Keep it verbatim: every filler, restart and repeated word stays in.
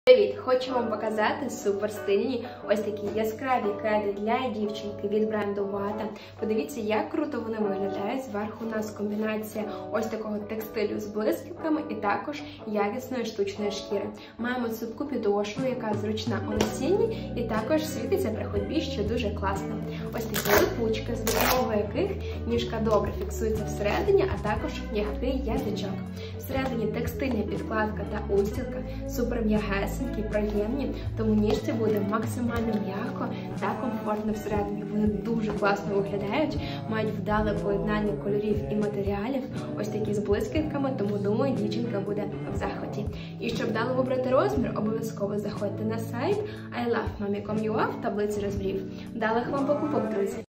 Привіт! Хочу вам показати супер стильні ось такі яскраві кеди для дівчинки від бренду Вата. Подивіться, як круто вони виглядають. Зверху у нас комбінація ось такого текстилю з блискавками і також якісної штучної шкіри. Маємо цупку підошву, яка зручна у носінні і також світиться при ходьбі, що дуже класно. Ось такі липучки, з допомогою яких ніжка добре фіксується всередині, а також м'який язичок. Всередині текстильна підкладка та устілка, супер м'ягесенькі, приємні, тому ніжці буде максимально м'яко та комфортно всередині. Вони дуже класно виглядають, мають вдале поєднання кольорів і матеріалів, ось такі з блискітками, тому, думаю, дівчинка буде в захваті. І щоб вдало вибрати розмір, обов'язково заходьте на сайт ай лав мамі крапка ком ю а в таблиці розмірів. Вдалих вам покупок, друзі!